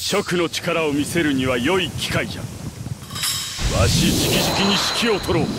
蜀の力を見せるには良い機会じゃ。わし直々に指揮を取ろう。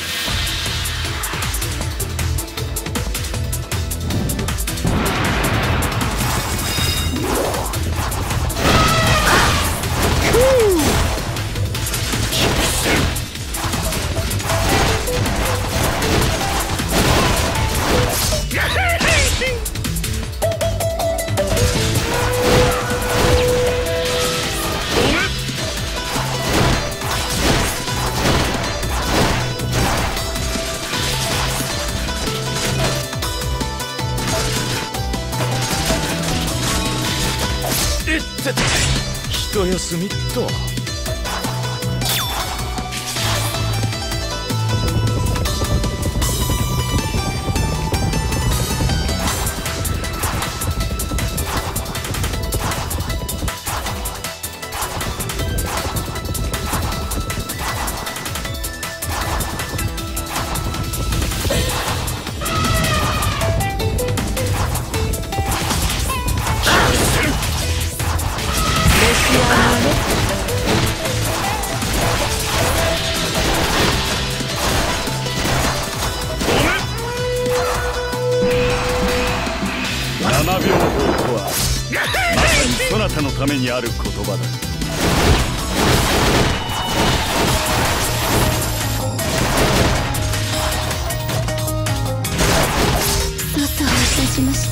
一休みっと。7秒法とはまさにそなたのためにある言葉だ。 操作をいたしました。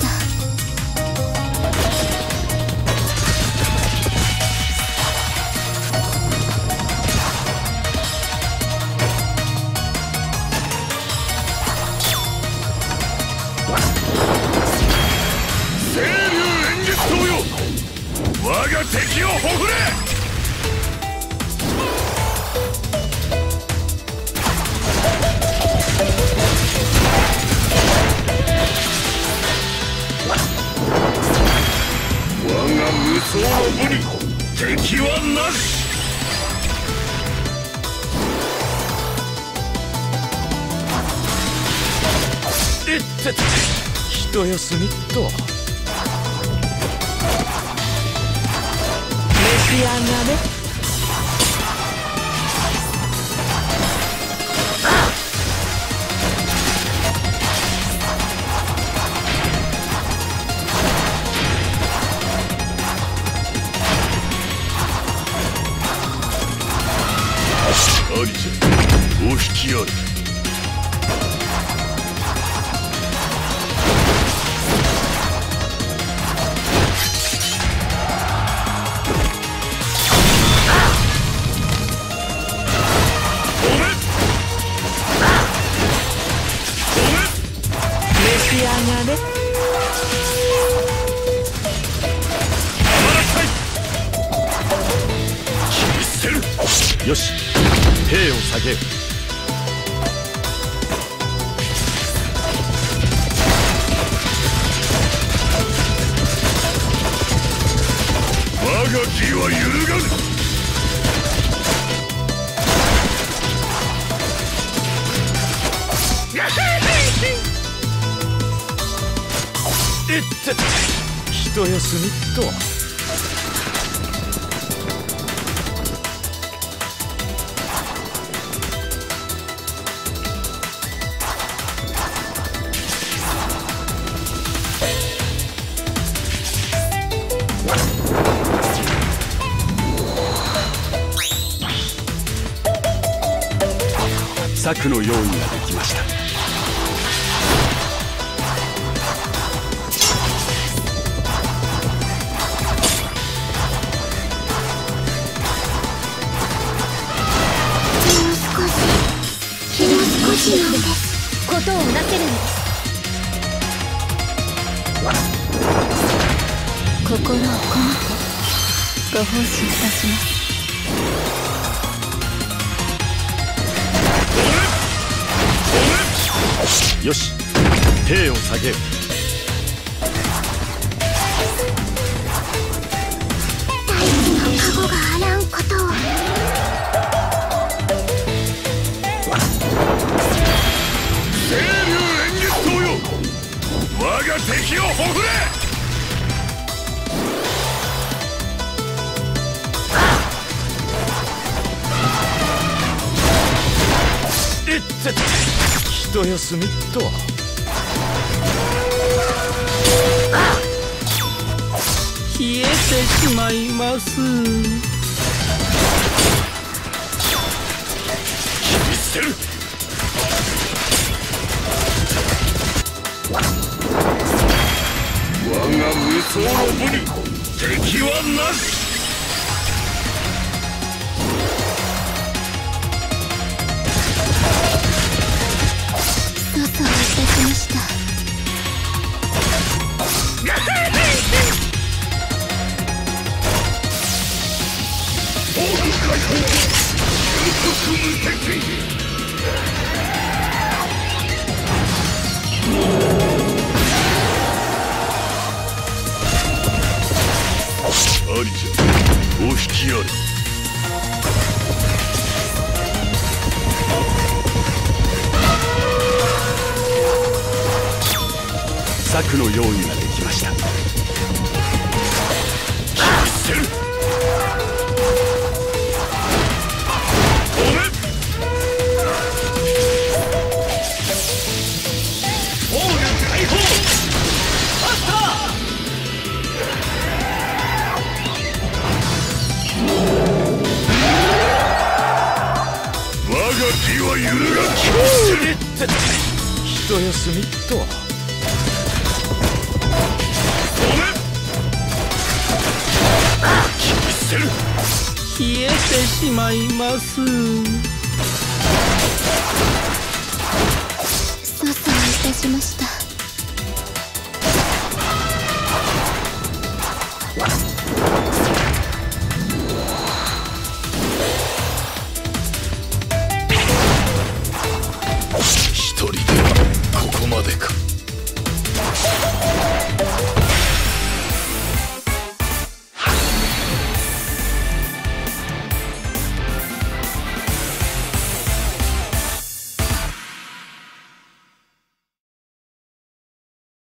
我が敵をほふれ。我が無双の武に敵はなし。いってて一休みっと。 召し上がれ。 ありじゃ、お引きある。 召し上がれ。 よし、兵を下げよ。我が義は揺るがぬ。いってて一休みっと。策の用意ができました。 もう少しのことをなせるのです。心を込めてご奉仕いたします。 よし、兵を下げよ。 大事の加護があらんことを。 清流円月刀よ、我が敵をほふれ。 一休みと。 冷えてしまいます。 切り捨てる。我が無双の武に敵はなし。 操作をいたしました。 ありじゃ、お引きあれ。策の用意ができました。切り捨てる。我が義は揺るがき。一休みと。切り捨てる。 冷えてしまいます。 操作をいたしました。